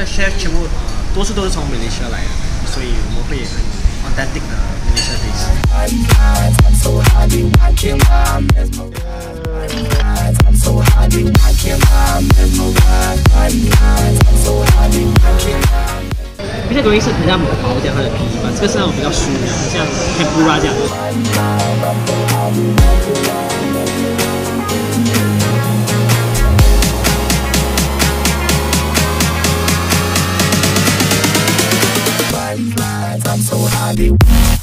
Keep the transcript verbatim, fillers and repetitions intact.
chef 全部多数都是从马来西亚来的，所以我们会很 authentic 的 Malaysia taste。比较容易是很像薄这样它的皮嘛，这个是那种比较酥的，很像 tempura 这样。I'm so happy.